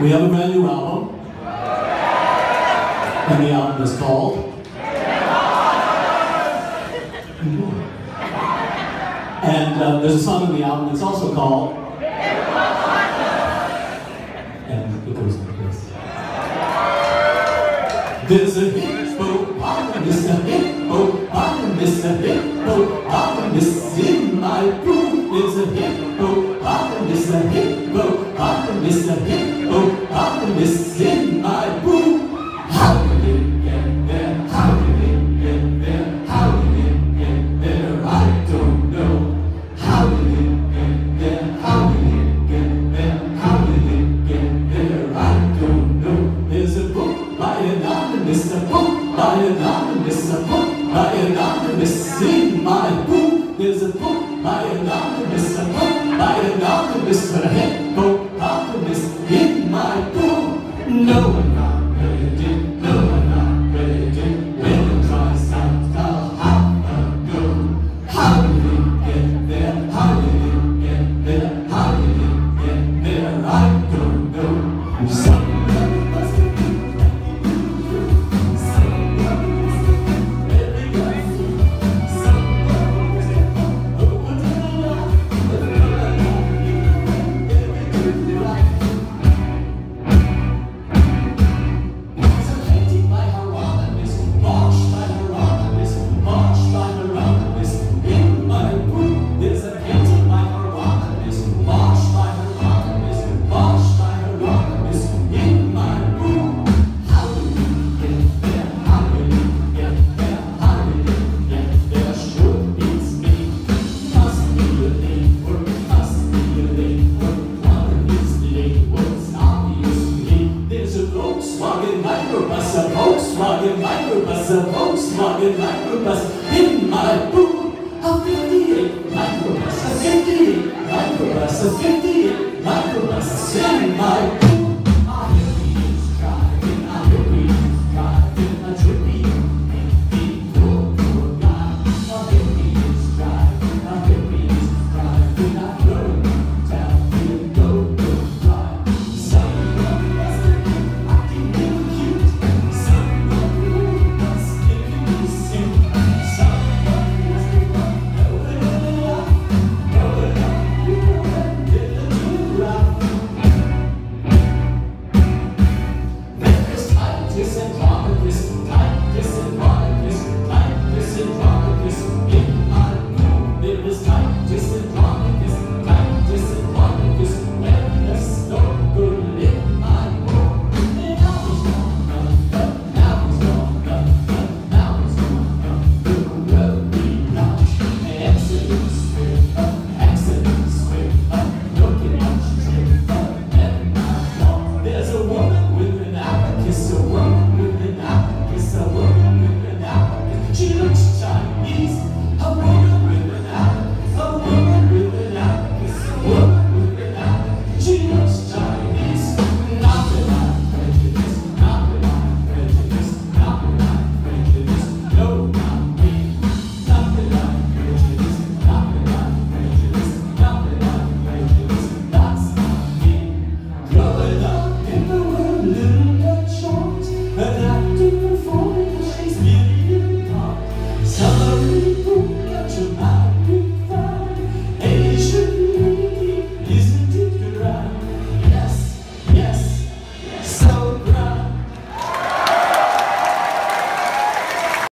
We have a brand new album, and the album is called and there's a song in the album that's also called, and it goes like this. There's a hippopotamus, a hippopotamus, a hippopotamus in my room. There's a hippopotamus, a hippopotamus, a hippopotamus in my room. How did it get there? How did it get there? How did it get there? I don't know. How did it get there? How did it get there? How did it get there? I don't know. There's a book by anonymous, a book by anonymous, a book by anonymous in my book. There's a book by anonymous, a book by anonymous, a hippopotamus in my book. No, I'm not ready. No, I'm not ready. When the dry sounds, I'll have a go. How did it get there? How did it get there? How did it get there? I don't know. Somebody must have been a Volkswagen microbus in my boot. A 58 microbus, a 58 microbus, a 58 microbus.